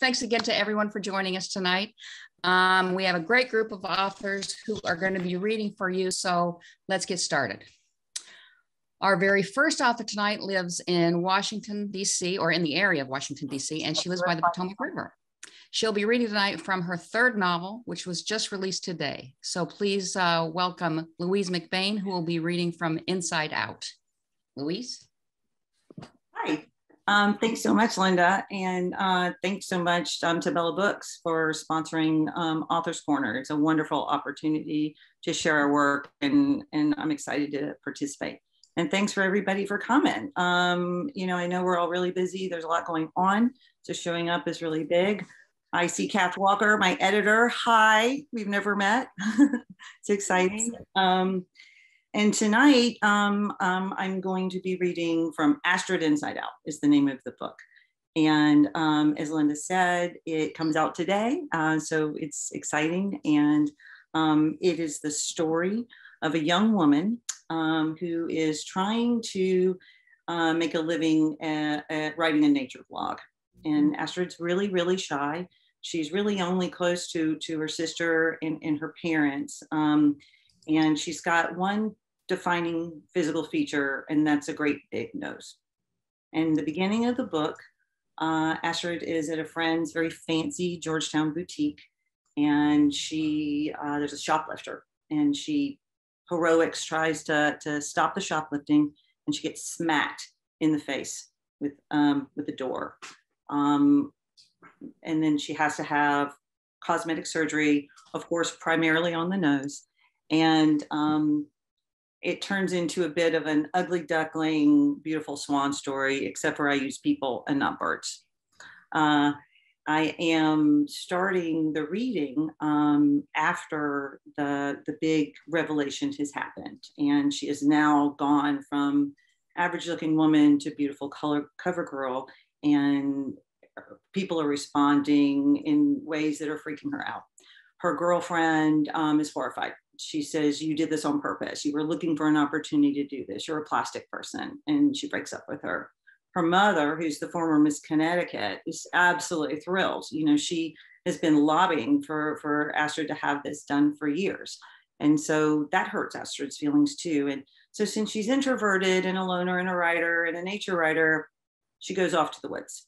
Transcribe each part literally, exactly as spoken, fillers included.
Thanks again to everyone for joining us tonight. Um, we have a great group of authors who are going to be reading for you, so let's get started. Our very first author tonight lives in Washington, D C, or in the area of Washington, D C, and she lives by the Potomac River. She'll be reading tonight from her third novel, which was just released today. So please uh, welcome Louise McBain, who will be reading from Inside Out. Louise? Hi. Um, thanks so much, Linda. And uh, thanks so much um, to Bella Books for sponsoring um, Author's Corner. It's a wonderful opportunity to share our work, and, and I'm excited to participate. And thanks for everybody for coming. Um, you know, I know we're all really busy. There's a lot going on, so showing up is really big. I see Kath Walker, my editor. Hi, we've never met. It's exciting. Um, and tonight, um, um, I'm going to be reading from Astrid Inside Out is the name of the book. And um, as Linda said, it comes out today, uh, so it's exciting. And um, it is the story of a young woman um, who is trying to uh, make a living at, at writing a nature blog. And Astrid's really, really shy. She's really only close to, to her sister and, and her parents. Um, and she's got one defining physical feature, and that's a great big nose. And the beginning of the book, uh, Astrid is at a friend's very fancy Georgetown boutique, and she, uh, there's a shoplifter, and she heroics tries to, to stop the shoplifting, and she gets smacked in the face with, um, with the door. Um, and then she has to have cosmetic surgery, of course, primarily on the nose. And um, it turns into a bit of an ugly duckling, beautiful swan story, except for I use people and not birds. Uh, I am starting the reading um, after the, the big revelation has happened. And she is now gone from average looking woman to beautiful color cover girl. And people are responding in ways that are freaking her out. Her girlfriend um, is horrified. She says, you did this on purpose. You were looking for an opportunity to do this. You're a plastic person. And she breaks up with her. Her mother, who's the former Miss Connecticut, is absolutely thrilled. You know, she has been lobbying for, for Astrid to have this done for years. And so that hurts Astrid's feelings too. And so since she's introverted and a loner and a writer and a nature writer, she goes off to the woods.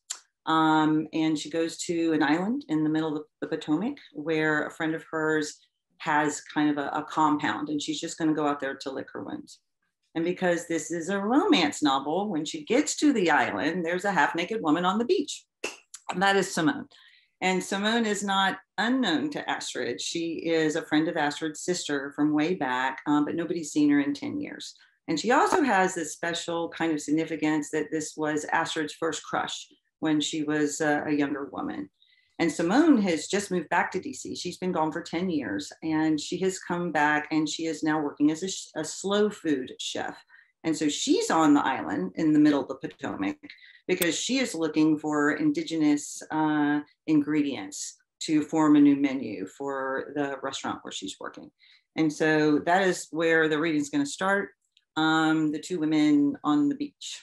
Um, and she goes to an island in the middle of the Potomac where a friend of hers has kind of a, a compound, and she's just going to go out there to lick her wounds. And because this is a romance novel, when she gets to the island, there's a half-naked woman on the beach. And that is Simone. And Simone is not unknown to Astrid. She is a friend of Astrid's sister from way back, um, but nobody's seen her in ten years. And she also has this special kind of significance that this was Astrid's first crush when she was a, a younger woman. And Simone has just moved back to D C. She's been gone for ten years, and she has come back, and she is now working as a, a slow food chef. And so she's on the island in the middle of the Potomac because she is looking for indigenous uh, ingredients to form a new menu for the restaurant where she's working. And so that is where the reading is going to start. Um, the two women on the beach.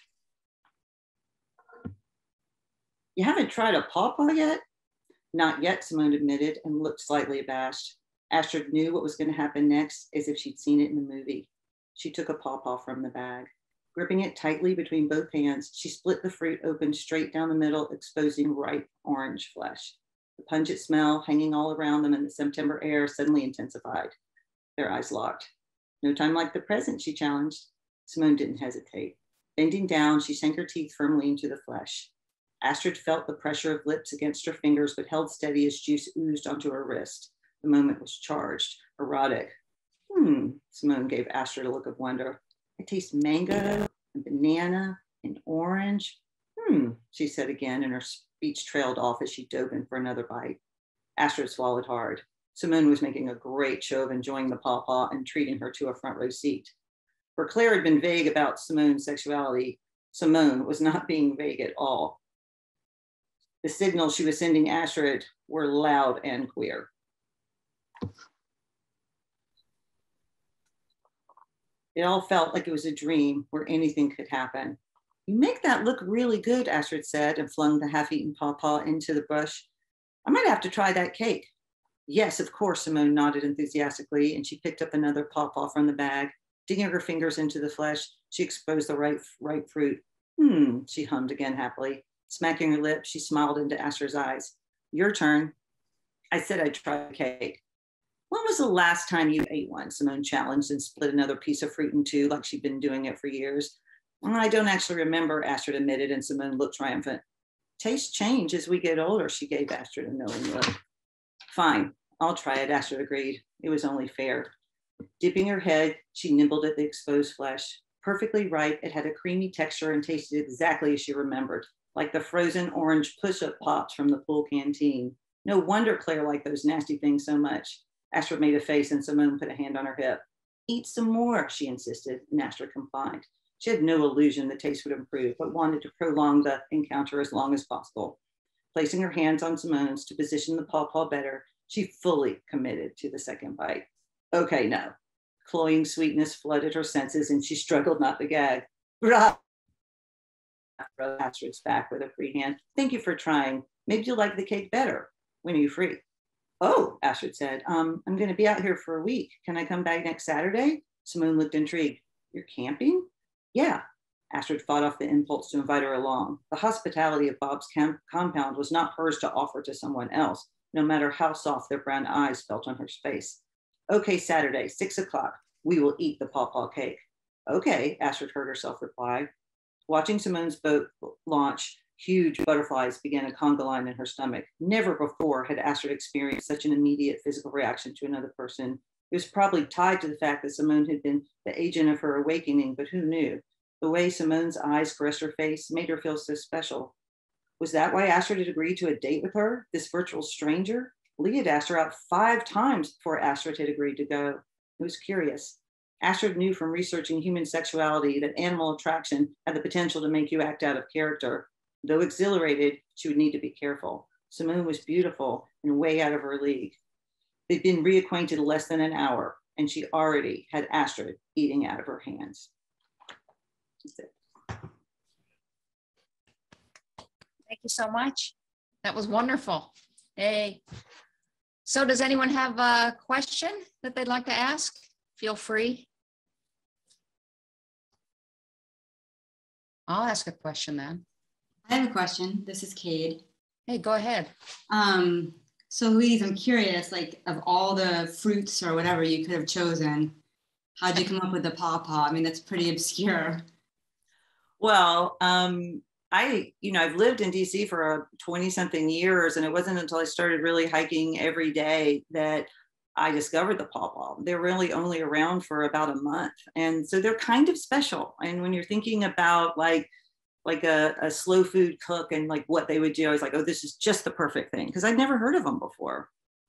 You haven't tried a pawpaw yet? Not yet, Simone admitted and looked slightly abashed. Astrid knew what was going to happen next as if she'd seen it in the movie. She took a pawpaw from the bag. Gripping it tightly between both hands, she split the fruit open straight down the middle, exposing ripe orange flesh. The pungent smell hanging all around them in the September air suddenly intensified. Their eyes locked. No time like the present, she challenged. Simone didn't hesitate. Bending down, she sank her teeth firmly into the flesh. Astrid felt the pressure of lips against her fingers, but held steady as juice oozed onto her wrist. The moment was charged, erotic. Hmm, Simone gave Astrid a look of wonder. I taste mango and banana and orange. Hmm, she said again, and her speech trailed off as she dove in for another bite. Astrid swallowed hard. Simone was making a great show of enjoying the pawpaw and treating her to a front row seat. For Claire had been vague about Simone's sexuality. Simone was not being vague at all. The signals she was sending Astrid were loud and queer. It all felt like it was a dream where anything could happen. You make that look really good, Astrid said, and flung the half-eaten pawpaw into the bush. I might have to try that cake. Yes, of course, Simone nodded enthusiastically, and she picked up another pawpaw from the bag. Digging her fingers into the flesh, she exposed the ripe, ripe fruit. Hmm, she hummed again happily. Smacking her lips, she smiled into Astrid's eyes. Your turn. I said I'd try the cake. When was the last time you ate one? Simone challenged and split another piece of fruit in two like she'd been doing it for years. I don't actually remember, Astrid admitted, and Simone looked triumphant. Tastes change as we get older, she gave Astrid a knowing look. Fine, I'll try it, Astrid agreed. It was only fair. Dipping her head, she nibbled at the exposed flesh. Perfectly ripe, it had a creamy texture and tasted exactly as she remembered, like the frozen orange push-up pops from the pool canteen. No wonder Claire liked those nasty things so much. Astrid made a face and Simone put a hand on her hip. Eat some more, she insisted, and Astrid complied. She had no illusion the taste would improve, but wanted to prolong the encounter as long as possible. Placing her hands on Simone's to position the pawpaw better, she fully committed to the second bite. Okay, no. Cloying sweetness flooded her senses and she struggled not to gag. Bravo! Astrid's back with a free hand. Thank you for trying. Maybe you'll like the cake better. When are you free? Oh, Astrid said, um, I'm going to be out here for a week. Can I come back next Saturday? Simone looked intrigued. You're camping? Yeah. Astrid fought off the impulse to invite her along. The hospitality of Bob's camp compound was not hers to offer to someone else, no matter how soft their brown eyes felt on her face. Okay, Saturday, six o'clock. We will eat the pawpaw cake. Okay, Astrid heard herself reply. Watching Simone's boat launch, huge butterflies began a conga line in her stomach. Never before had Astrid experienced such an immediate physical reaction to another person. It was probably tied to the fact that Simone had been the agent of her awakening, but who knew? The way Simone's eyes caressed her face made her feel so special. Was that why Astrid had agreed to a date with her, this virtual stranger? Lee had asked her out five times before Astrid had agreed to go. It was curious. Astrid knew from researching human sexuality that animal attraction had the potential to make you act out of character. Though exhilarated, she would need to be careful. Simone was beautiful and way out of her league. They'd been reacquainted less than an hour, and she already had Astrid eating out of her hands. That's it. Thank you so much. That was wonderful. Hey. So does anyone have a question that they'd like to ask? Feel free. I'll ask a question then. I have a question. This is Cade. Hey, go ahead. Um, so Louise, I'm curious, like of all the fruits or whatever you could have chosen, how'd you come up with the pawpaw? I mean, that's pretty obscure. Well, um, I, you know, I've lived in D C for twenty something years, and it wasn't until I started really hiking every day that I discovered the pawpaw. They're really only around for about a month. And so they're kind of special. And when you're thinking about like, like a, a slow food cook and like what they would do, I was like, oh, this is just the perfect thing. Because I'd never heard of them before.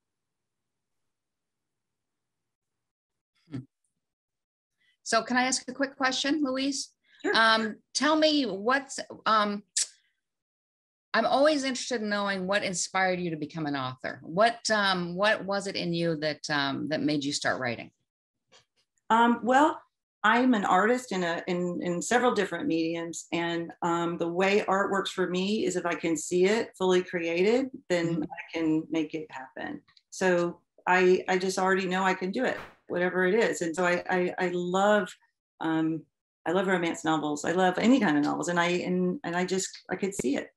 So can I ask a quick question, Louise? Sure. Um, tell me what's, um, I'm always interested in knowing what inspired you to become an author. What um, what was it in you that um, that made you start writing? Um, well, I'm an artist in a in in several different mediums, and um, the way art works for me is if I can see it fully created, then mm-hmm. I can make it happen. So I I just already know I can do it, whatever it is, and so I I, I love. Um, I love romance novels. I love any kind of novels, and I and and I just I could see it.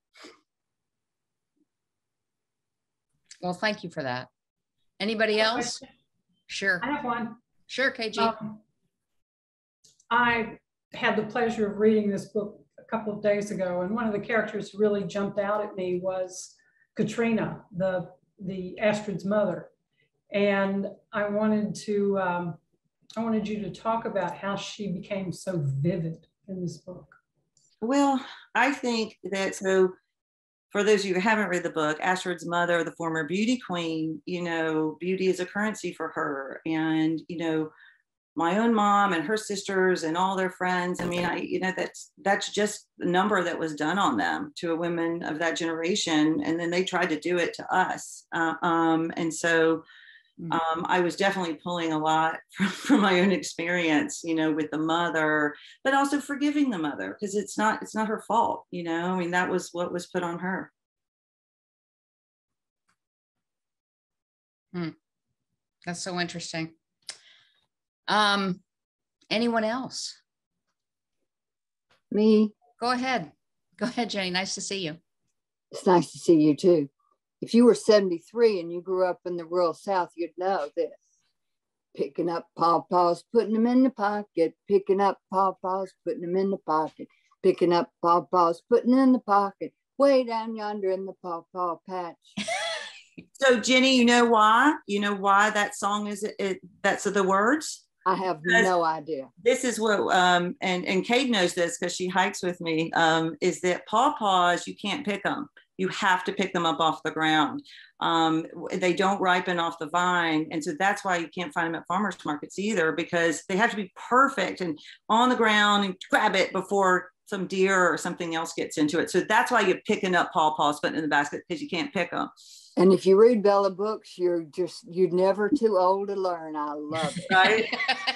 Well, thank you for that. Anybody else? Sure. I have one. Sure, K G. Um, I had the pleasure of reading this book a couple of days ago, and one of the characters really jumped out at me was Katrina, the the Astrid's mother. And I wanted to um, I wanted you to talk about how she became so vivid in this book. Well, I think that so. For those of you who haven't read the book, Astrid's mother, the former beauty queen, you know, beauty is a currency for her. And, you know, my own mom and her sisters and all their friends, I mean, I, you know, that's, that's just the number that was done on them to a women of that generation. And then they tried to do it to us. Uh, um, and so um, I was definitely pulling a lot from, from my own experience, you know, with the mother, but also forgiving the mother, because it's not, it's not her fault, you know, I mean, that was what was put on her. Hmm. That's so interesting. Um, anyone else? Me? Go ahead. Go ahead, Jenny. Nice to see you. It's nice to see you too. If you were seventy-three and you grew up in the rural South, you'd know this. Picking up pawpaws, putting them in the pocket. Picking up pawpaws, putting them in the pocket. Picking up pawpaws, putting them in the pocket. Way down yonder in the pawpaw patch. So Jenny, you know why? You know why that song is, it, that's the words? I have Because no idea. This is what, um, and, and Cade knows this because she hikes with me, um, is that pawpaws, you can't pick them. You have to pick them up off the ground. Um, they don't ripen off the vine. And so that's why you can't find them at farmers markets either, because they have to be perfect and on the ground and grab it before some deer or something else gets into it. So that's why you're picking up pawpaws, putting in the basket, because you can't pick them. And if you read Bella books, you're just, you're never too old to learn. I love it. Right?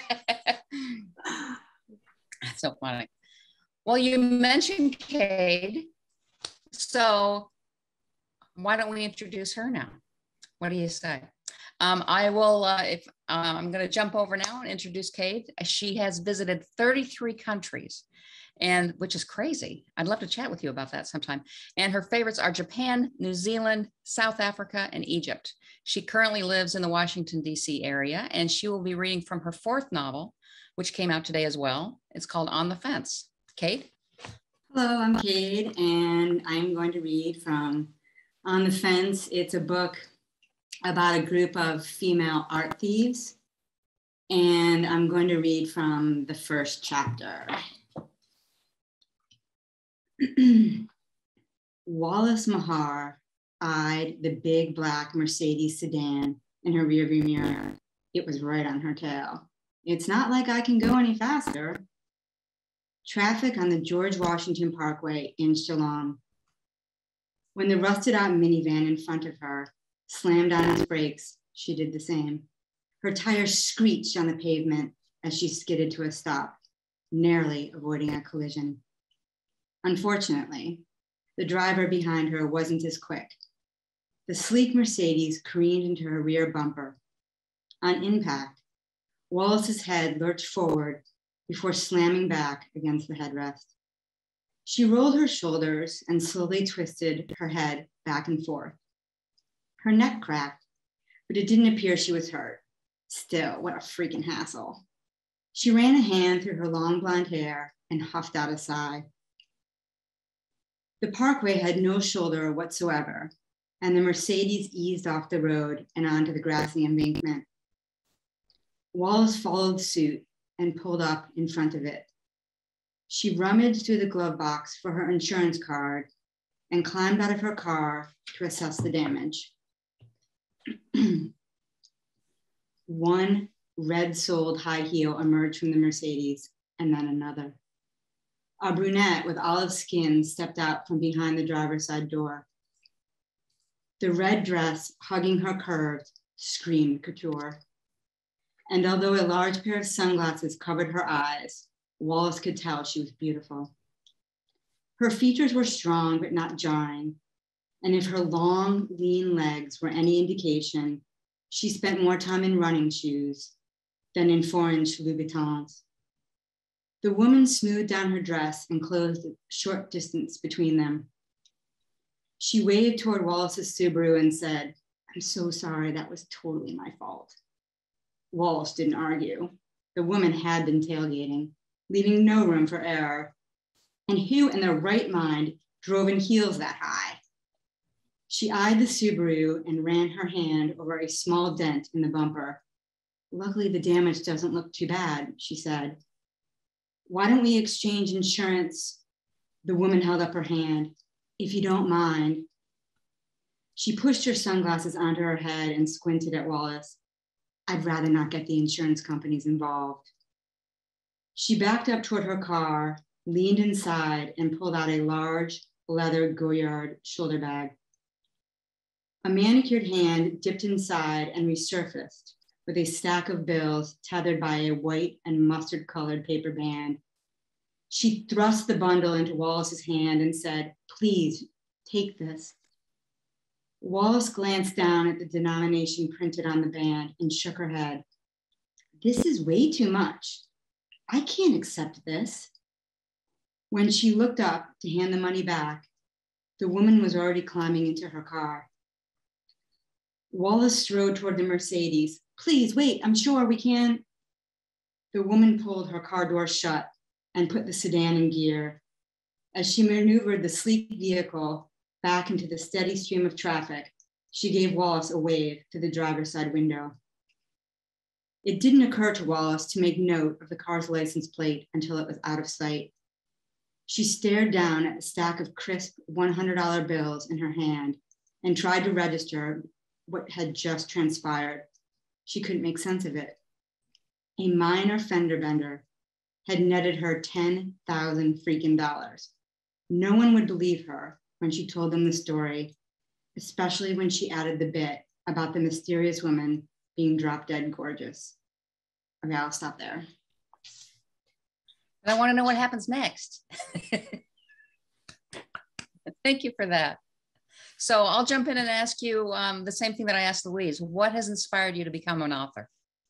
That's so funny. Well, you mentioned Cade. So why don't we introduce her now? What do you say? Um, I will, uh, if uh, I'm going to jump over now and introduce Cade. She has visited thirty-three countries, and which is crazy. I'd love to chat with you about that sometime. And her favorites are Japan, New Zealand, South Africa, and Egypt. She currently lives in the Washington, D C area, and she will be reading from her fourth novel, which came out today as well. It's called On the Fence. Cade? Hello, I'm Cade, and I'm going to read from On the Fence. It's a book about a group of female art thieves, and I'm going to read from the first chapter. Wallace Mahar eyed the big black Mercedes sedan in her rearview mirror. It was right on her tail. It's not like I can go any faster. Traffic on the George Washington Parkway inched along. When the rusted out minivan in front of her slammed on its brakes, she did the same. Her tires screeched on the pavement as she skidded to a stop, narrowly avoiding a collision. Unfortunately, the driver behind her wasn't as quick. The sleek Mercedes careened into her rear bumper. On impact, Wallace's head lurched forward before slamming back against the headrest. She rolled her shoulders and slowly twisted her head back and forth. Her neck cracked, but it didn't appear she was hurt. Still, what a freaking hassle. She ran a hand through her long blonde hair and huffed out a sigh. The parkway had no shoulder whatsoever, and the Mercedes eased off the road and onto the grassy embankment. Wallace followed suit and pulled up in front of it. She rummaged through the glove box for her insurance card and climbed out of her car to assess the damage. One red-soled high heel emerged from the Mercedes, and then another. A brunette with olive skin stepped out from behind the driver's side door. The red dress hugging her curves screamed couture. And although a large pair of sunglasses covered her eyes, Wallace could tell she was beautiful. Her features were strong but not jarring, and if her long, lean legs were any indication, she spent more time in running shoes than in four-inch Louboutins. The woman smoothed down her dress and closed a short distance between them. She waved toward Wallace's Subaru and said, "I'm so sorry, that was totally my fault." Wallace didn't argue. The woman had been tailgating, leaving no room for error. And who in their right mind drove in heels that high? She eyed the Subaru and ran her hand over a small dent in the bumper. "Luckily, the damage doesn't look too bad," she said. "Why don't we exchange insurance?" The woman held up her hand. "If you don't mind." She pushed her sunglasses onto her head and squinted at Wallace. "I'd rather not get the insurance companies involved." She backed up toward her car, leaned inside, and pulled out a large leather Goyard shoulder bag. A manicured hand dipped inside and resurfaced with a stack of bills tethered by a white and mustard-colored paper band. She thrust the bundle into Wallace's hand and said, "Please, take this." Wallace glanced down at the denomination printed on the band and shook her head. This is way too much. I can't accept this. When she looked up to hand the money back, the woman was already climbing into her car. Wallace strode toward the Mercedes. Please wait, I'm sure we can. The woman pulled her car door shut and put the sedan in gear. As she maneuvered the sleek vehicle back into the steady stream of traffic, she gave Wallace a wave to the driver's side window. It didn't occur to Wallace to make note of the car's license plate until it was out of sight. She stared down at the stack of crisp one hundred dollar bills in her hand and tried to register what had just transpired. She couldn't make sense of it. A minor fender bender had netted her ten thousand freaking dollars. No one would believe her when she told them the story, especially when she added the bit about the mysterious woman being drop dead gorgeous. Okay, I'll stop there. I want to know what happens next. Thank you for that. So I'll jump in and ask you um, the same thing that I asked Louise. What has inspired you to become an author?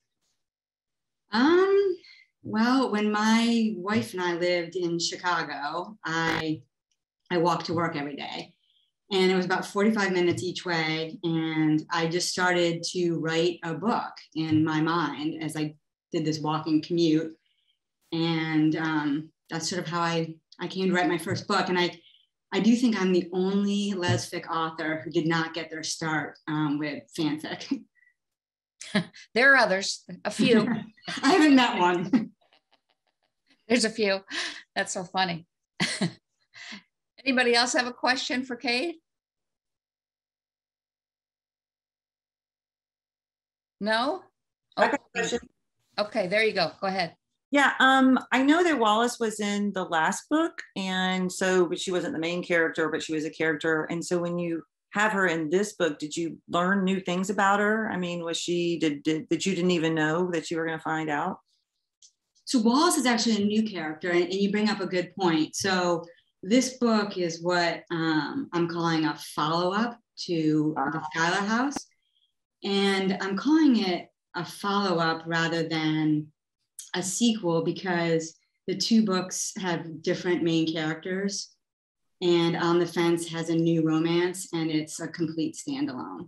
Um, well, when my wife and I lived in Chicago, I, I walked to work every day. And it was about forty-five minutes each way. And I just started to write a book in my mind as I did this walking commute. And um, that's sort of how I, I came to write my first book. And I, I do think I'm the only lesfic author who did not get their start um, with fanfic. There are others, a few. I haven't met one. There's a few. That's so funny. Anybody else have a question for Cade? No? I got Okay. a question. Okay, there you go. Go ahead. Yeah, um, I know that Wallace was in the last book, and so, but she wasn't the main character, but she was a character. And so when you have her in this book, did you learn new things about her? I mean, was she, did, did that you didn't even know that you were going to find out? So Wallace is actually a new character, and, and you bring up a good point. So this book is what um, I'm calling a follow-up to the Schuyler House. And I'm calling it a follow-up rather than a sequel because the two books have different main characters, and On the Fence has a new romance, and it's a complete standalone.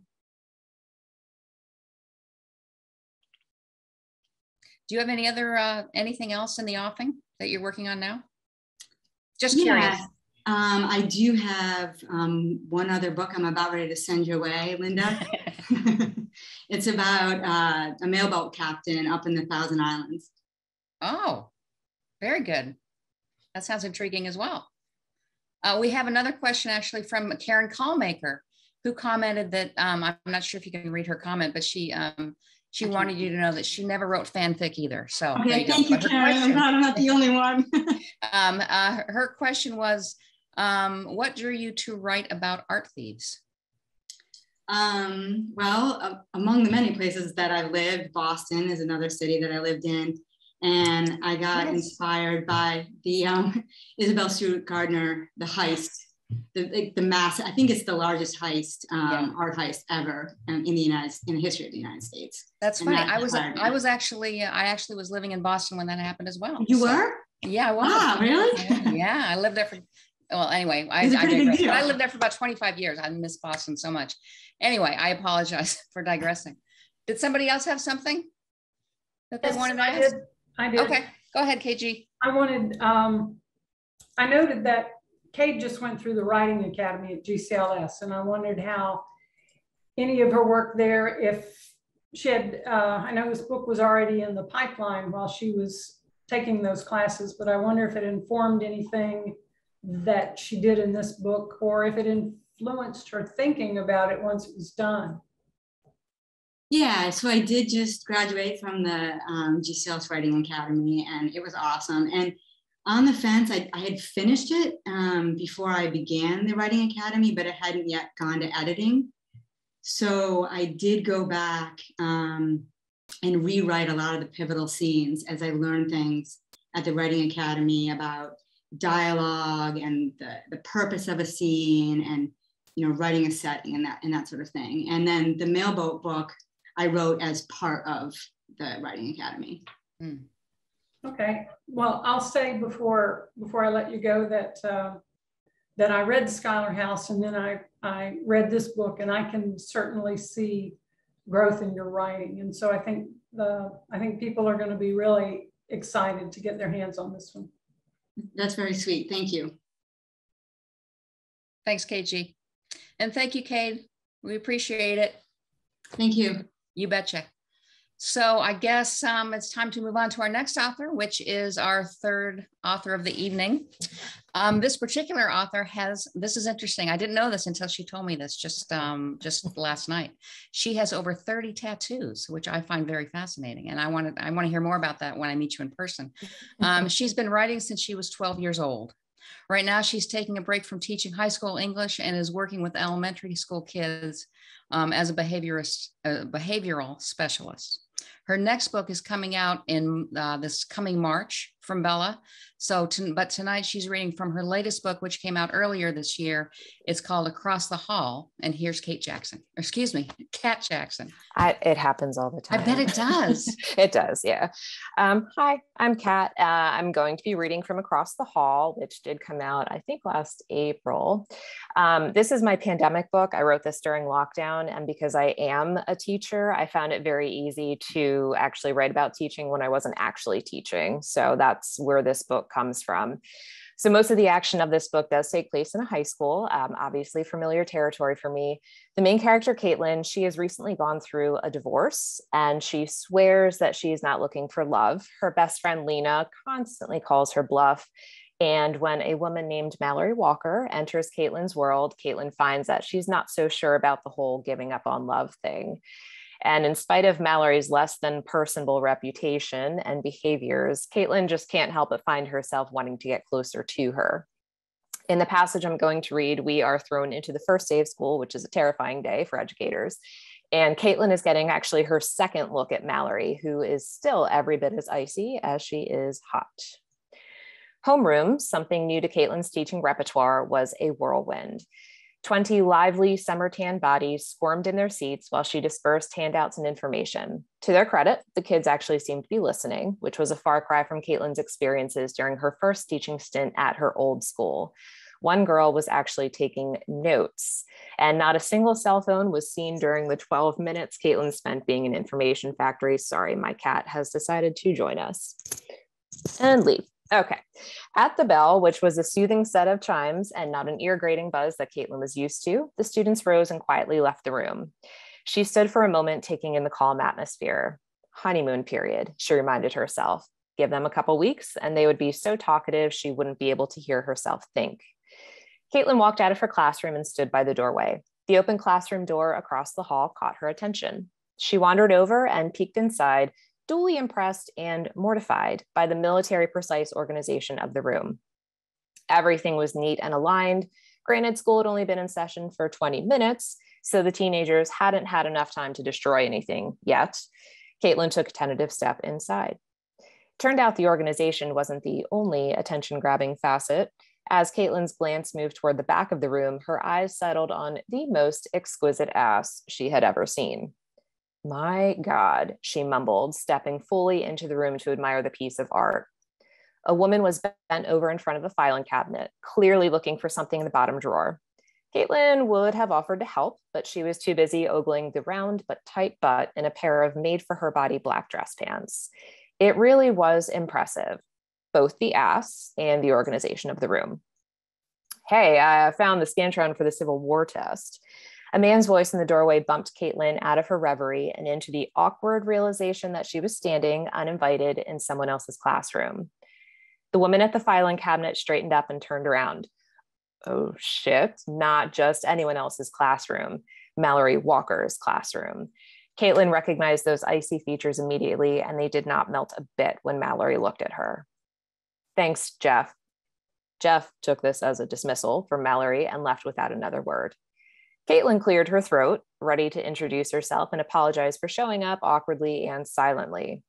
Do you have any other, uh, anything else in the offing that you're working on now? Just Yeah. curious. Um, I do have um, one other book I'm about ready to send your way, Linda. It's about uh, a mailboat captain up in the Thousand Islands. Oh, very good. That sounds intriguing as well. Uh, we have another question actually from Karen Callmaker, who commented that, um, I'm not sure if you can read her comment, but she um, she wanted you to know that she never wrote fanfic either. So Okay, you thank you, you Karen. I'm glad I'm not the only one. um, uh, her question was, um, what drew you to write about art thieves? Um, well, uh, among the many places that I've lived, Boston is another city that I lived in. And I got yes. inspired by the um, Isabel Stewart Gardner, the heist, the, the mass, I think it's the largest heist, um, yeah. art heist ever in, in the United, in the history of the United States. That's and funny. That I was, I was actually, I actually was living in Boston when that happened as well. You so, were? Yeah, I was. Wow, really? Yeah, yeah, I lived there for, well, anyway, I, I, digress, but I lived there for about twenty-five years. I miss Boston so much. Anyway, I apologize for digressing. Did somebody else have something that they yes, wanted to I ask? did. I did. Okay, go ahead, K G. I wanted, um, I noted that Cade just went through the Writing Academy at G C L S, and I wondered how any of her work there, if she had, uh, I know this book was already in the pipeline while she was taking those classes, but I wonder if it informed anything that she did in this book, or if it influenced her thinking about it once it was done. Yeah, so I did just graduate from the um, G C L S Writing Academy, and it was awesome. And On the Fence, I, I had finished it um, before I began the Writing Academy, but it hadn't yet gone to editing. So I did go back um, and rewrite a lot of the pivotal scenes as I learned things at the Writing Academy about dialogue and the, the purpose of a scene and you know, writing a setting and that, and that sort of thing. And then the Mailboat book I wrote as part of the Writing Academy. Mm. Okay, well, I'll say before before I let you go that uh, that I read Scholar House, and then I, I read this book, and I can certainly see growth in your writing. And so I think the I think people are going to be really excited to get their hands on this one. That's very sweet. Thank you. Thanks, K G. And thank you, Cade. We appreciate it. Thank you. You betcha. So I guess um, it's time to move on to our next author, which is our third author of the evening. Um, this particular author has, this is interesting. I didn't know this until she told me this just, um, just last night. She has over thirty tattoos, which I find very fascinating. And I want to, I want to hear more about that when I meet you in person. Um, she's been writing since she was twelve years old. Right now, she's taking a break from teaching high school English and is working with elementary school kids um, as a behaviorist, a behavioral specialist. Her next book is coming out in uh, this coming March from Bella. So, to, but tonight she's reading from her latest book, which came out earlier this year. It's called Across the Hall. And here's Kate Jackson, or excuse me, Kat Jackson. I, it happens all the time. I bet it does. It does, yeah. Um, hi, I'm Kat. Uh, I'm going to be reading from Across the Hall, which did come out, I think, last April. Um, this is my pandemic book. I wrote this during lockdown, and because I am a teacher, I found it very easy to actually write about teaching when I wasn't actually teaching. So that's where this book comes from. So most of the action of this book does take place in a high school, um, obviously familiar territory for me. The main character, Caitlin, she has recently gone through a divorce, and she swears that she is not looking for love. Her best friend, Lena, constantly calls her bluff. And when a woman named Mallory Walker enters Caitlin's world, Caitlin finds that she's not so sure about the whole giving up on love thing. And in spite of Mallory's less than personable reputation and behaviors, Caitlin just can't help but find herself wanting to get closer to her. In the passage I'm going to read, we are thrown into the first day of school, which is a terrifying day for educators. And Caitlin is getting actually her second look at Mallory, who is still every bit as icy as she is hot. Homeroom, something new to Caitlin's teaching repertoire, was a whirlwind. twenty lively summer tan bodies squirmed in their seats while she dispersed handouts and information. To their credit, the kids actually seemed to be listening, which was a far cry from Caitlin's experiences during her first teaching stint at her old school. One girl was actually taking notes, and not a single cell phone was seen during the twelve minutes Caitlin spent being in information factory. Sorry, my cat has decided to join us and leave. Okay. At the bell, which was a soothing set of chimes and not an ear-grating buzz that Caitlin was used to, the students rose and quietly left the room. She stood for a moment, taking in the calm atmosphere. Honeymoon period, she reminded herself. Give them a couple weeks and they would be so talkative she wouldn't be able to hear herself think. Caitlin walked out of her classroom and stood by the doorway. The open classroom door across the hall caught her attention. She wandered over and peeked inside, duly impressed and mortified by the military precise organization of the room. Everything was neat and aligned. Granted, school had only been in session for twenty minutes, so the teenagers hadn't had enough time to destroy anything yet. Caitlin took a tentative step inside. Turned out the organization wasn't the only attention-grabbing facet. As Caitlin's glance moved toward the back of the room, her eyes settled on the most exquisite ass she had ever seen. My God, she mumbled, stepping fully into the room to admire the piece of art. A woman was bent over in front of a filing cabinet, clearly looking for something in the bottom drawer. Caitlin would have offered to help, but she was too busy ogling the round but tight butt in a pair of made-for-her-body black dress pants. It really was impressive, both the ass and the organization of the room. Hey, I found the Scantron for the Civil War test. A man's voice in the doorway bumped Caitlin out of her reverie and into the awkward realization that she was standing uninvited in someone else's classroom. The woman at the filing cabinet straightened up and turned around. Oh shit, not just anyone else's classroom, Mallory Walker's classroom. Caitlin recognized those icy features immediately, and they did not melt a bit when Mallory looked at her. Thanks, Jeff. Jeff took this as a dismissal from Mallory and left without another word. Caitlin cleared her throat, ready to introduce herself and apologize for showing up awkwardly and silently.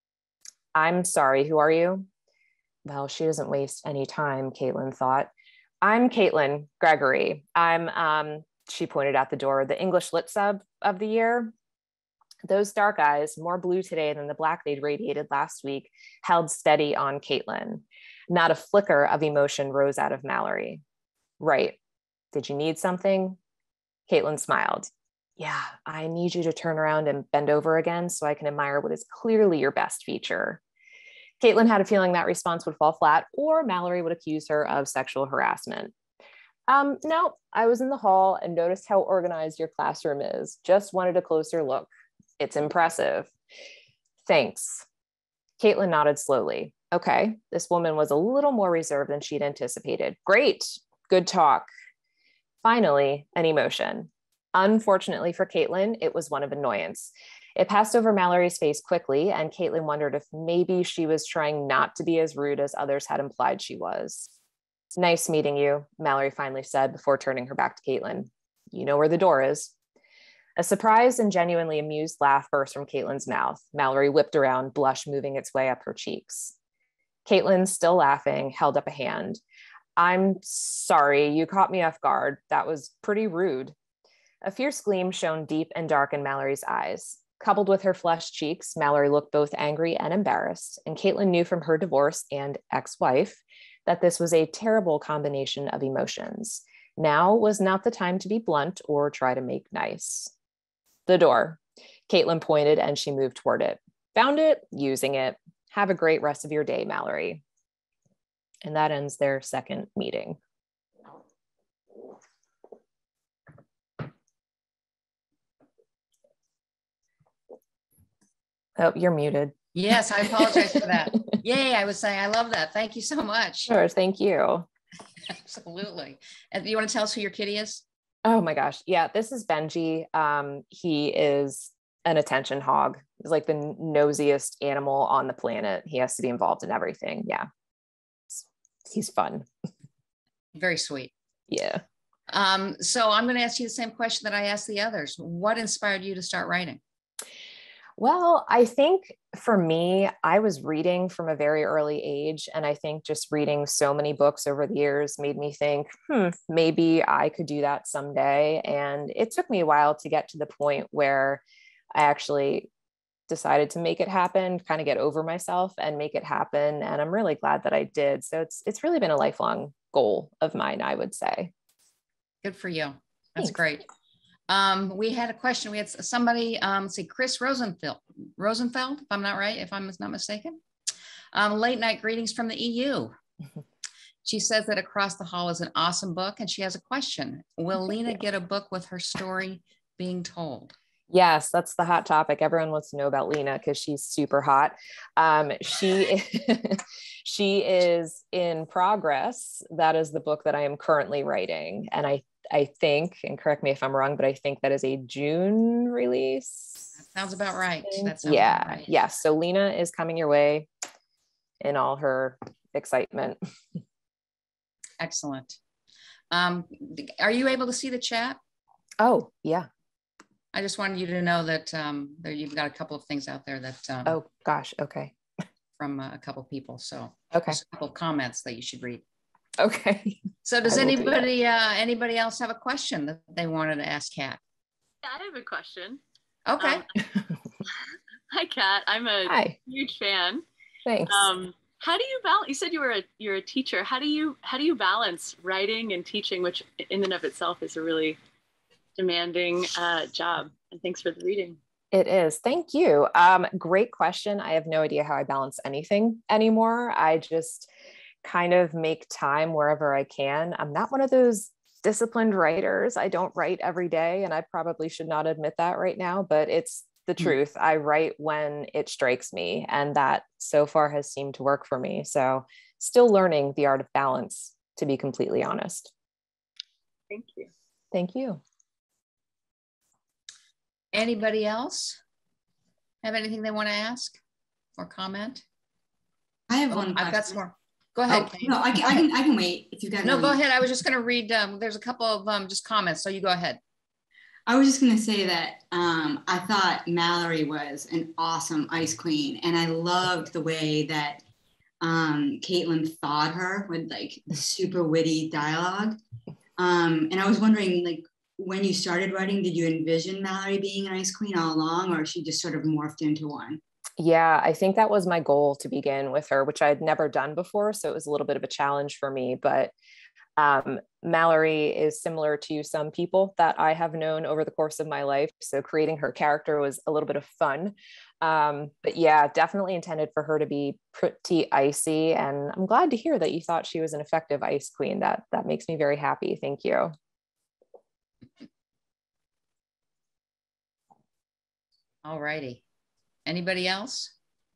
I'm sorry, who are you? Well, she doesn't waste any time, Caitlin thought. I'm Caitlin Gregory. I'm um, She pointed out the door. The English lit sub of the year. Those dark eyes, more blue today than the black they'd radiated last week, held steady on Caitlin. Not a flicker of emotion rose out of Mallory. Right. Did you need something? Caitlin smiled. Yeah, I need you to turn around and bend over again so I can admire what is clearly your best feature. Caitlin had a feeling that response would fall flat, or Mallory would accuse her of sexual harassment. Um, no, I was in the hall and noticed how organized your classroom is. Just wanted a closer look. It's impressive. Thanks. Caitlin nodded slowly. Okay, this woman was a little more reserved than she'd anticipated. Great, good talk. Finally, an emotion. Unfortunately for Caitlin, it was one of annoyance. It passed over Mallory's face quickly, and Caitlin wondered if maybe she was trying not to be as rude as others had implied she was. Nice meeting you, Mallory finally said before turning her back to Caitlin. You know where the door is. A surprised and genuinely amused laugh burst from Caitlin's mouth. Mallory whipped around, blush moving its way up her cheeks. Caitlin, still laughing, held up a hand. I'm sorry, you caught me off guard. That was pretty rude. A fierce gleam shone deep and dark in Mallory's eyes. Coupled with her flushed cheeks, Mallory looked both angry and embarrassed, and Caitlin knew from her divorce and ex-wife that this was a terrible combination of emotions. Now was not the time to be blunt or try to make nice. The door. Caitlin pointed and she moved toward it. Found it, using it. Have a great rest of your day, Mallory. And that ends their second meeting. Oh, you're muted. Yes, I apologize for that. Yay, I was saying, I love that. Thank you so much. Sure, thank you. Absolutely. And do you want to tell us who your kitty is? Oh my gosh. Yeah, this is Benji. Um, he is an attention hog. He's like the nosiest animal on the planet. He has to be involved in everything. Yeah. He's fun. Very sweet. Yeah. Um, so I'm going to ask you the same question that I asked the others. What inspired you to start writing? Well, I think for me, I was reading from a very early age. And I think just reading so many books over the years made me think, hmm, maybe I could do that someday. And it took me a while to get to the point where I actually decided to make it happen, kind of get over myself and make it happen. And I'm really glad that I did. So it's, it's really been a lifelong goal of mine, I would say. Good for you. That's Thanks. Great. Um, we had a question. We had somebody, um, say Chris Rosenfeld, Rosenfeld, if I'm not right, if I'm not mistaken. Um, late night greetings from the E U. She says that Across the Hall is an awesome book, and she has a question. Will Lena get a book with her story being told? Yes, that's the hot topic. Everyone wants to know about Lena because she's super hot. Um, she, she is in progress. That is the book that I am currently writing. And I I think, and correct me if I'm wrong, but I think that is a June release. That sounds about right. That sounds yeah. about right. Yes. Yeah. So Lena is coming your way in all her excitement. Excellent. Um, are you able to see the chat? Oh, yeah. I just wanted you to know that um, there you've got a couple of things out there that. Um, oh, gosh. Okay. From uh, a couple of people. So okay. There's a couple of comments that you should read. Okay. So does anybody do uh, anybody else have a question that they wanted to ask Kat? Yeah, I have a question. Okay. Um, hi, Kat. I'm a hi. huge fan. Thanks. Um, how do you balance? You said you were a you're a teacher. How do you how do you balance writing and teaching, which in and of itself is a really demanding uh, job? And thanks for the reading. It is. Thank you. Um, great question. I have no idea how I balance anything anymore. I just kind of make time wherever I can. I'm not one of those disciplined writers. I don't write every day, and I probably should not admit that right now, but it's the mm-hmm. truth. I write when it strikes me, and that so far has seemed to work for me. So still learning the art of balance, to be completely honest. Thank you. Thank you. Anybody else have anything they want to ask or comment? I have oh, one. I've got some more. Go ahead. Oh, no, I can, I can, I can wait if you guys. No, go ahead. I was just going to read. Um, there's a couple of um, just comments, so you go ahead. I was just going to say that um, I thought Mallory was an awesome ice queen, and I loved the way that um, Caitlin thawed her with like the super witty dialogue. Um, and I was wondering, like, when you started writing, did you envision Mallory being an ice queen all along, or she just sort of morphed into one? Yeah, I think that was my goal to begin with her, which I'd never done before. So it was a little bit of a challenge for me. But um, Mallory is similar to some people that I have known over the course of my life. So creating her character was a little bit of fun. Um, but yeah, definitely intended for her to be pretty icy. And I'm glad to hear that you thought she was an effective ice queen. That, that makes me very happy. Thank you. All righty. Anybody else?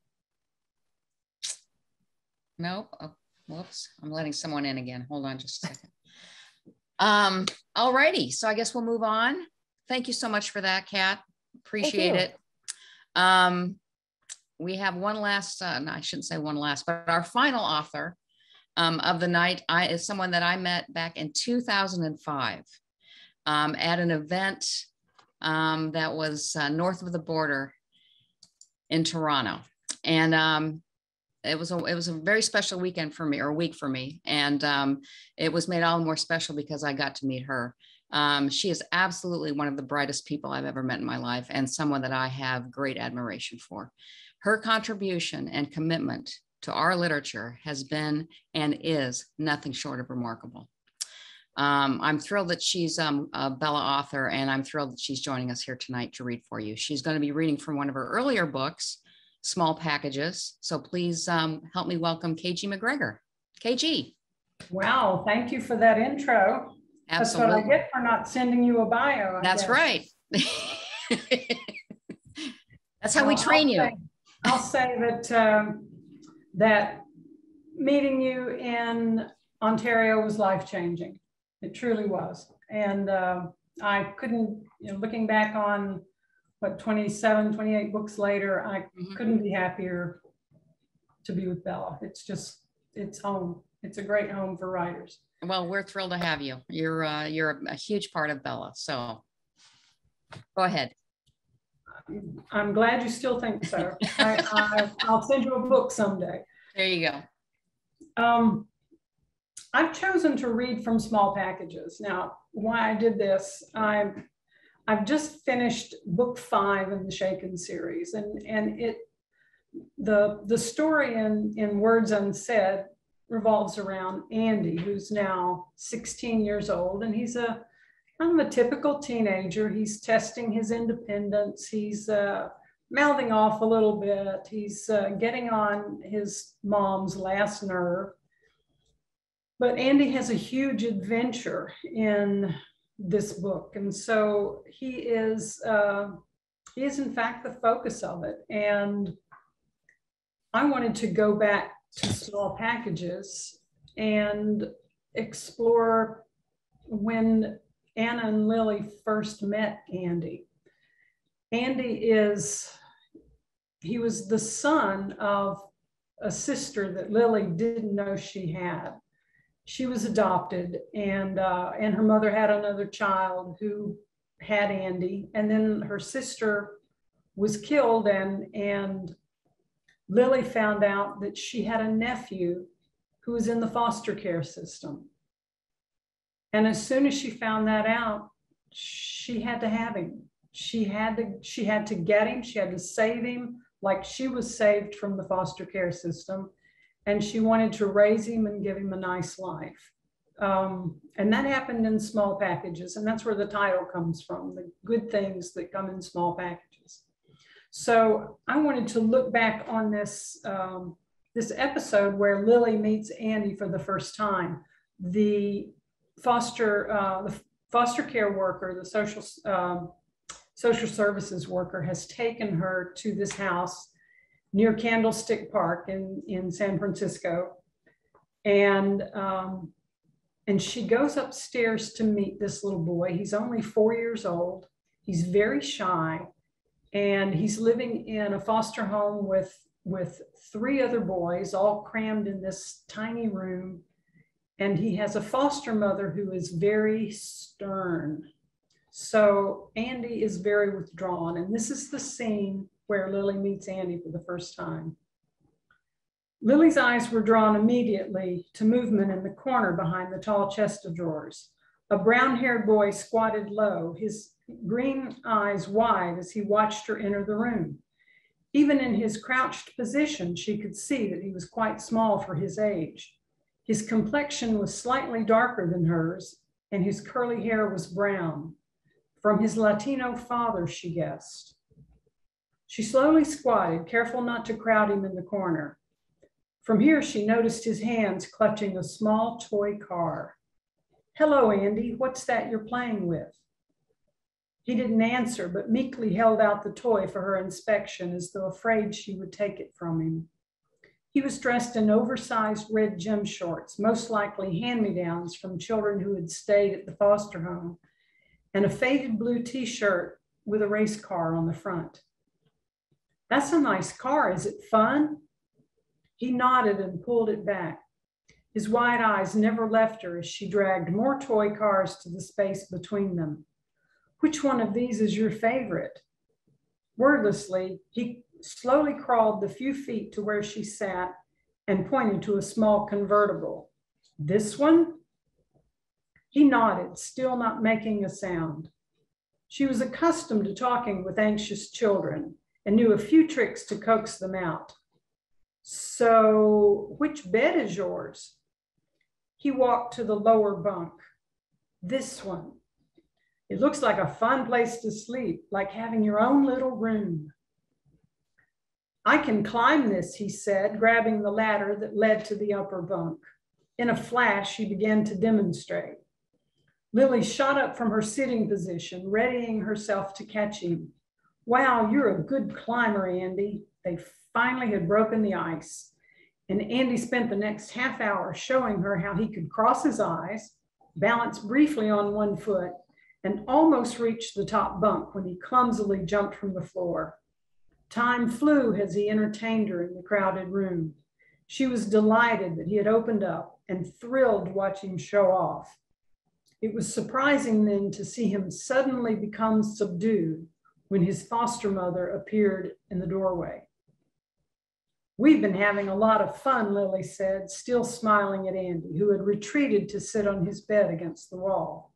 Nope. Oh, whoops. I'm letting someone in again. Hold on just a second. Um, all righty. So I guess we'll move on. Thank you so much for that, Kat. Appreciate it. Um, we have one last, uh, no, I shouldn't say one last, but our final author um, of the night I, is someone that I met back in two thousand five um, at an event um, that was uh, north of the border in Toronto. And um, it was a it was a very special weekend for me, or week for me. And um, it was made all the more special because I got to meet her. Um, she is absolutely one of the brightest people I've ever met in my life, and someone that I have great admiration for. Her contribution and commitment to our literature has been and is nothing short of remarkable. Um, I'm thrilled that she's um, a Bella author, and I'm thrilled that she's joining us here tonight to read for you. She's going to be reading from one of her earlier books, Small Packages. So please um, help me welcome K G MacGregor. K G. Wow, thank you for that intro. Absolutely. That's what I get for not sending you a bio. I That's guess. right. That's how well, we train I'll you. Say, I'll say that um, that meeting you in Ontario was life-changing. It truly was. And uh, I couldn't, you know, looking back on what, twenty-seven, twenty-eight books later, I mm-hmm. couldn't be happier to be with Bella. It's just, it's home. It's a great home for writers. Well, we're thrilled to have you. You're uh, you're a, a huge part of Bella. So go ahead. I'm glad you still think so. I, I, I'll send you a book someday. There you go. Um, I've chosen to read from Small Packages. Now, why I did this, I've, I've just finished book five in the Shaken series, and, and it the, the story in, in Words Unsaid revolves around Andy, who's now sixteen years old, and he's a kind of a typical teenager. He's testing his independence. He's uh, mouthing off a little bit. He's uh, getting on his mom's last nerve. But Andy has a huge adventure in this book. And so he is, uh, he is in fact the focus of it. And I wanted to go back to Small Packages and explore when Anna and Lily first met Andy. Andy is, he was the son of a sister that Lily didn't know she had. She was adopted, and, uh, and her mother had another child who had Andy, and then her sister was killed, and, and Lily found out that she had a nephew who was in the foster care system. And as soon as she found that out, she had to have him. She had to, she had to get him. She had to save him like she was saved from the foster care system. And she wanted to raise him and give him a nice life. Um, and that happened in Small Packages. And that's where the title comes from, the good things that come in small packages. So I wanted to look back on this, um, this episode where Lily meets Andy for the first time. The foster, uh, the foster care worker, the social, um, social services worker has taken her to this house near Candlestick Park in, in San Francisco. And, um, and she goes upstairs to meet this little boy. He's only four years old. He's very shy. And he's living in a foster home with, with three other boys, all crammed in this tiny room. And he has a foster mother who is very stern. So Andy is very withdrawn. And this is the scene where Lily meets Andy for the first time. Lily's eyes were drawn immediately to movement in the corner behind the tall chest of drawers. A brown-haired boy squatted low, his green eyes wide as he watched her enter the room. Even in his crouched position, she could see that he was quite small for his age. His complexion was slightly darker than hers, and his curly hair was brown. From his Latino father, she guessed. She slowly squatted, careful not to crowd him in the corner. From here, she noticed his hands clutching a small toy car. "Hello, Andy, what's that you're playing with?" He didn't answer, but meekly held out the toy for her inspection as though afraid she would take it from him. He was dressed in oversized red gym shorts, most likely hand-me-downs from children who had stayed at the foster home, and a faded blue t-shirt with a race car on the front. "That's a nice car. Is it fun?" He nodded and pulled it back. His wide eyes never left her as she dragged more toy cars to the space between them. "Which one of these is your favorite?" Wordlessly, he slowly crawled the few feet to where she sat and pointed to a small convertible. "This one?" He nodded, still not making a sound. She was accustomed to talking with anxious children and knew a few tricks to coax them out. "So, which bed is yours?" He walked to the lower bunk. "This one. It looks like a fun place to sleep, like having your own little room." "I can climb this," he said, grabbing the ladder that led to the upper bunk. In a flash, he began to demonstrate. Lily shot up from her sitting position, readying herself to catch him. "Wow, you're a good climber, Andy." They finally had broken the ice, and Andy spent the next half hour showing her how he could cross his eyes, balance briefly on one foot, and almost reach the top bunk when he clumsily jumped from the floor. Time flew as he entertained her in the crowded room. She was delighted that he had opened up and thrilled to watch him show off. It was surprising then to see him suddenly become subdued when his foster mother appeared in the doorway. "We've been having a lot of fun," Lily said, still smiling at Andy, who had retreated to sit on his bed against the wall.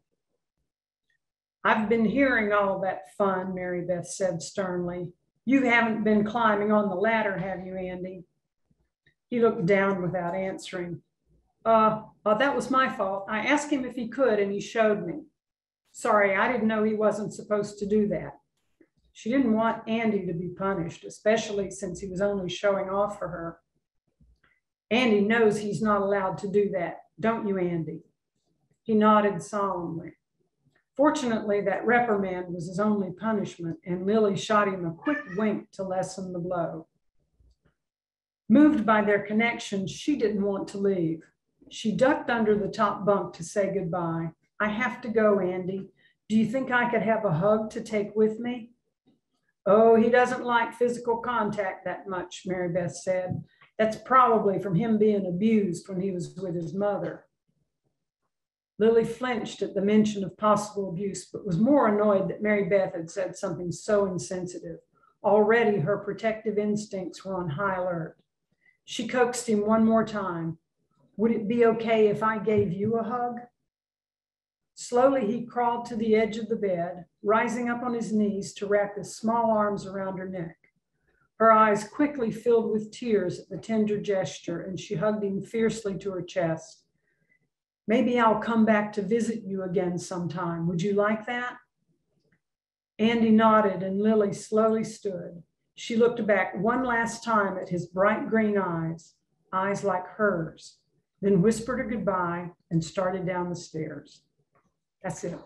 "I've been hearing all that fun," Mary Beth said sternly. "You haven't been climbing on the ladder, have you, Andy?" He looked down without answering. Uh, uh, that was my fault. I asked him if he could, and he showed me. Sorry, I didn't know he wasn't supposed to do that." She didn't want Andy to be punished, especially since he was only showing off for her. "Andy knows he's not allowed to do that, don't you, Andy?" He nodded solemnly. Fortunately, that reprimand was his only punishment, and Lily shot him a quick wink to lessen the blow. Moved by their connection, she didn't want to leave. She ducked under the top bunk to say goodbye. "I have to go, Andy. Do you think I could have a hug to take with me?" "Oh, he doesn't like physical contact that much," Mary Beth said. "That's probably from him being abused when he was with his mother." Lily flinched at the mention of possible abuse, but was more annoyed that Mary Beth had said something so insensitive. Already her protective instincts were on high alert. She coaxed him one more time. "Would it be okay if I gave you a hug?" Slowly, he crawled to the edge of the bed, rising up on his knees to wrap his small arms around her neck. Her eyes quickly filled with tears at the tender gesture, and she hugged him fiercely to her chest. "Maybe I'll come back to visit you again sometime. Would you like that?" Andy nodded, and Lily slowly stood. She looked back one last time at his bright green eyes, eyes like hers, then whispered her goodbye and started down the stairs. That's it.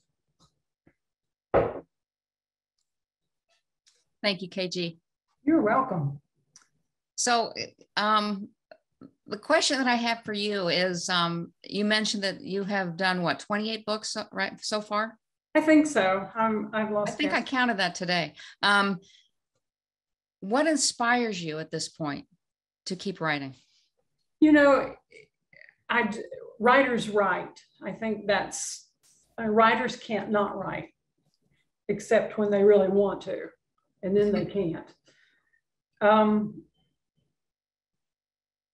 Thank you, K G. You're welcome. So um, the question that I have for you is, um, you mentioned that you have done what, twenty-eight books, right, so far? I think so. I'm, I've lost I think count. I counted that today. Um, what inspires you at this point to keep writing? You know, I, writers write. I think that's, uh, writers can't not write, except when they really want to, and then they can't. Um,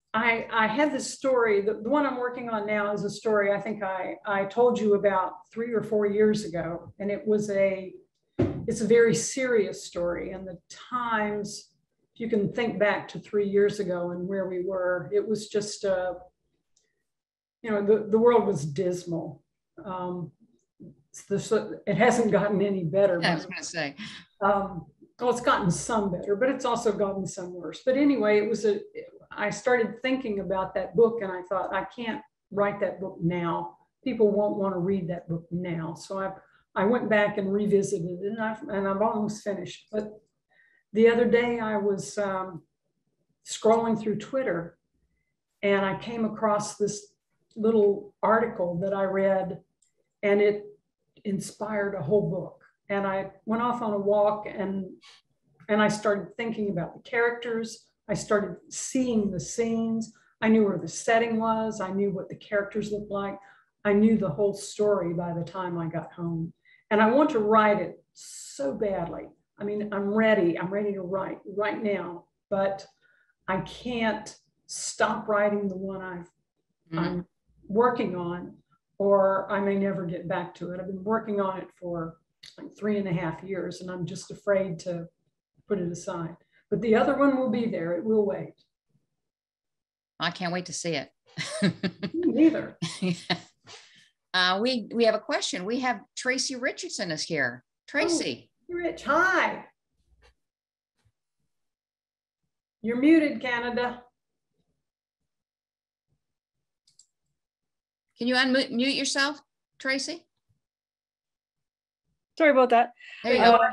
I, I had this story, the, the one I'm working on now is a story I think I, I told you about three or four years ago. And it was a, it's a very serious story. And the times, if you can think back to three years ago and where we were, it was just, uh, you know, the, the world was dismal. Um, this, it hasn't gotten any better. Yeah, I was going to say. Um, well, it's gotten some better, but it's also gotten some worse. But anyway, it was a, I started thinking about that book and I thought, I can't write that book now. People won't want to read that book now. So I, I went back and revisited it and I've, and I've almost finished. But the other day I was um, scrolling through Twitter and I came across this little article that I read and it inspired a whole book. And I went off on a walk and, and I started thinking about the characters. I started seeing the scenes. I knew where the setting was. I knew what the characters looked like. I knew the whole story by the time I got home. And I want to write it so badly. I mean, I'm ready. I'm ready to write right now, but I can't stop writing the one I've, mm. I'm working on, or I may never get back to it. I've been working on it for like three and a half years, and I'm just afraid to put it aside. But the other one will be there. It will wait. I can't wait to see it. Neither. uh, we we have a question. We have Tracy Richardson is here. Tracy. Oh, Rich, hi. You're muted, Canada. Can you unmute yourself, Tracy? Sorry about that. There you uh, go.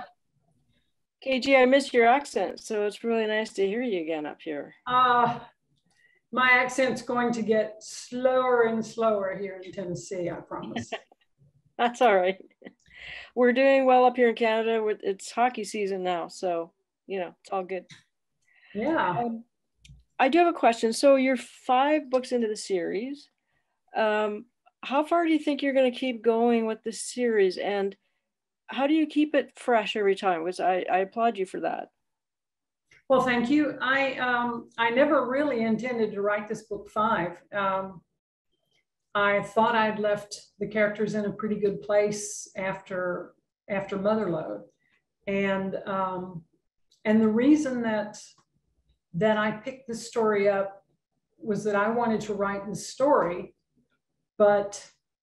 K G, I missed your accent, so it's really nice to hear you again up here. Uh, my accent's going to get slower and slower here in Tennessee, I promise. That's all right. We're doing well up here in Canada. With it's hockey season now, so, you know, it's all good. Yeah. Um, I do have a question. So you're five books into the series. Um, how far do you think you're going to keep going with the series? And how do you keep it fresh every time? Because I, I applaud you for that. Well, thank you. I um, I never really intended to write this book five. Um, I thought I'd left the characters in a pretty good place after after Motherlode, and um, and the reason that that I picked this story up was that I wanted to write this story, but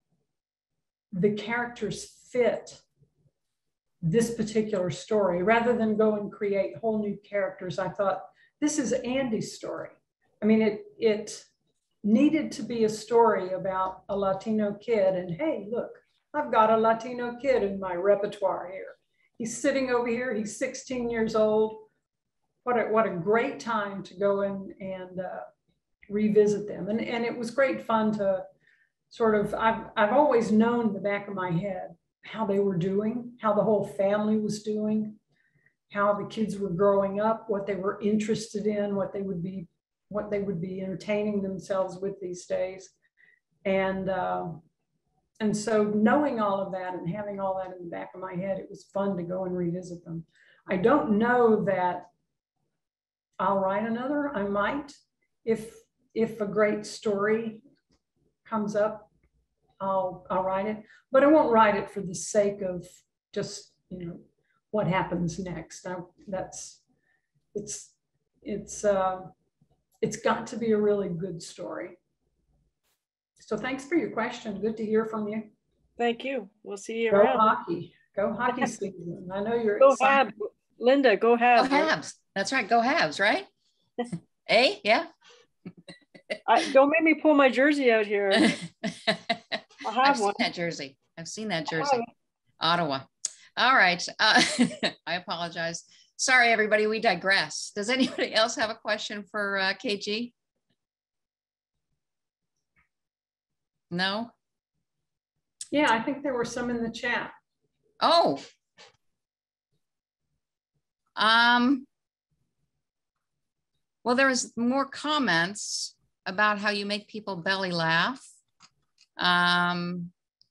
the characters fit this particular story. Rather than go and create whole new characters, I thought, this is Andy's story. I mean, it, it needed to be a story about a Latino kid, and hey, look, I've got a Latino kid in my repertoire here. He's sitting over here, he's sixteen years old. What a, what a great time to go in and uh, revisit them. And, and it was great fun to sort of, I've, I've always known in the back of my head how they were doing, how the whole family was doing, how the kids were growing up, what they were interested in, what they would be, what they would be entertaining themselves with these days. And, uh, and so knowing all of that and having all that in the back of my head, it was fun to go and revisit them. I don't know that I'll write another. I might, if, if a great story comes up, I'll, I'll write it, but I won't write it for the sake of just, you know, what happens next. I, that's, it's, it's, uh, it's got to be a really good story. So thanks for your question. Good to hear from you. Thank you. We'll see you Go around. hockey. Go hockey season. I know you're Go excited. Habs. Linda, go Habs. Go Habs. That's right. Go Habs, right? Eh? Yeah. I, don't make me pull my jersey out here. I'll have I've one. seen that jersey. I've seen that jersey. Ottawa. All right. Uh, I apologize. Sorry, everybody. We digress. Does anybody else have a question for uh, K G? No? Yeah, I think there were some in the chat. Oh. Um. Well, there was more comments about how you make people belly laugh. Um,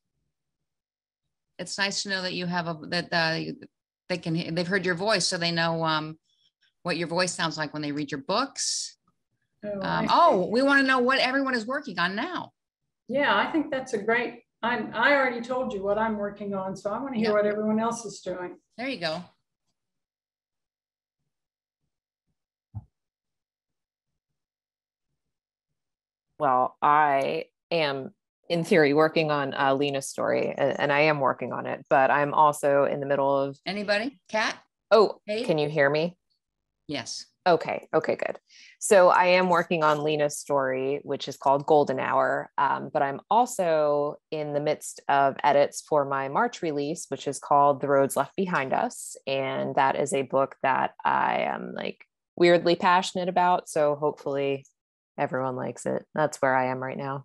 it's nice to know that you have a, that uh, they can, they've heard your voice, so they know um, what your voice sounds like when they read your books. Oh, Um, oh, we want to know what everyone is working on now. Yeah, I think that's a great, I, I already told you what I'm working on, so I want to hear Yep. what everyone else is doing. There you go. Well, I am in theory working on uh, Lena's story, and, and I am working on it, but I'm also in the middle of. Anybody? Kat? Oh, Cade? Can you hear me? Yes. Okay. Okay, good. So I am working on Lena's story, which is called Golden Hour. Um, but I'm also in the midst of edits for my March release, which is called The Roads Left Behind Us. And that is a book that I am like weirdly passionate about. So hopefully everyone likes it. That's where I am right now.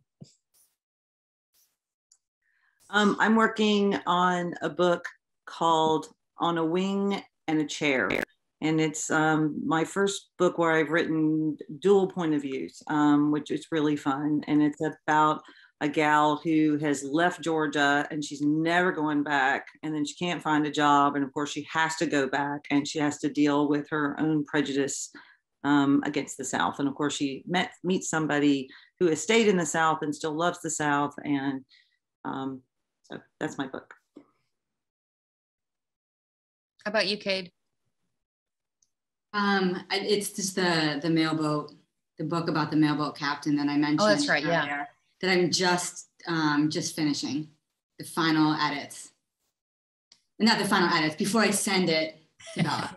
Um, I'm working on a book called On a Wing and a Chair. And it's um, my first book where I've written dual point of views, um, which is really fun. And it's about a gal who has left Georgia and she's never going back. And then she can't find a job. And of course, she has to go back and she has to deal with her own prejudice um, against the South. And of course, she met meets somebody who has stayed in the South and still loves the South. And um, so that's my book. How about you, Cade? Um, I- it's just the the mailboat, the book about the mailboat captain that I mentioned. Oh, that's right, yeah. earlier, that I'm just um, just finishing the final edits. Not the final edits, before I send it to Bella.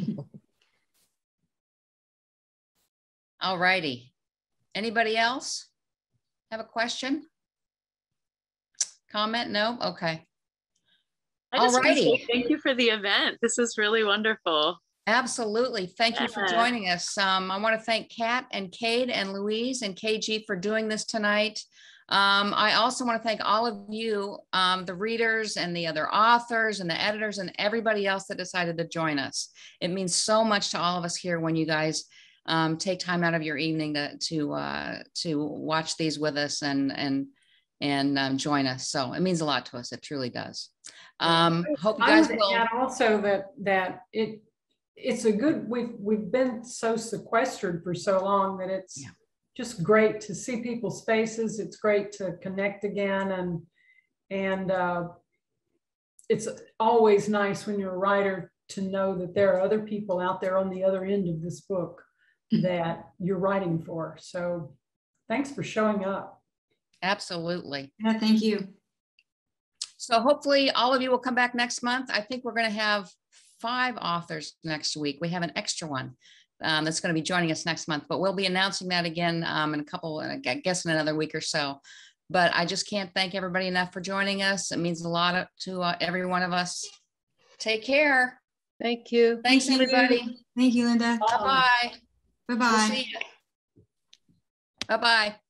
All righty. Anybody else have a question? Comment? No? Okay. I just All want to say righty. thank you for the event. This is really wonderful. Absolutely. Thank you for Yeah. joining us. Um, I want to thank Kat and Cade and Louise and K G for doing this tonight. Um, I also want to thank all of you, um, the readers and the other authors and the editors and everybody else that decided to join us. It means so much to all of us here when you guys um, take time out of your evening to to uh, to watch these with us and and and um, join us. So it means a lot to us. It truly does. Um, hope you I guys would will. add also that that it it's a good, we've we've been so sequestered for so long that it's Yeah. just great to see people's faces. It's great to connect again, and and uh, it's always nice when you're a writer to know that there are other people out there on the other end of this book that you're writing for. So thanks for showing up. Absolutely. Yeah, thank you. So hopefully all of you will come back next month. I think we're going to have five authors next week. We have an extra one um, that's going to be joining us next month, but we'll be announcing that again um, in a couple, I guess in another week or so. But I just can't thank everybody enough for joining us. It means a lot to uh, every one of us. Take care. Thank you. Thanks, Thank you. everybody. Thank you, Linda. Bye-bye. Bye-bye. We'll see you. Bye-bye.